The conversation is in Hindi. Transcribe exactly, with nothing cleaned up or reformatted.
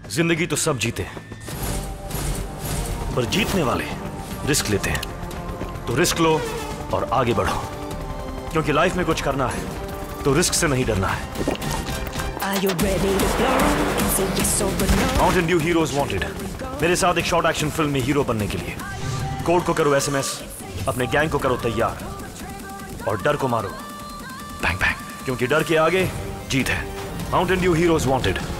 जिंदगी तो सब जीते हैं, पर जीतने वाले रिस्क लेते हैं। तो रिस्क लो और आगे बढ़ो, क्योंकि लाइफ में कुछ करना है तो रिस्क से नहीं डरना है। माउंटेन ड्यू हीरोज वांटेड, मेरे साथ एक शॉर्ट एक्शन फिल्म में हीरो बनने के लिए कोड को करो एसएमएस, अपने गैंग को करो तैयार और डर को मारो बैंग बैंग, क्योंकि डर के आगे जीत है। Mountain Dew heroes wanted.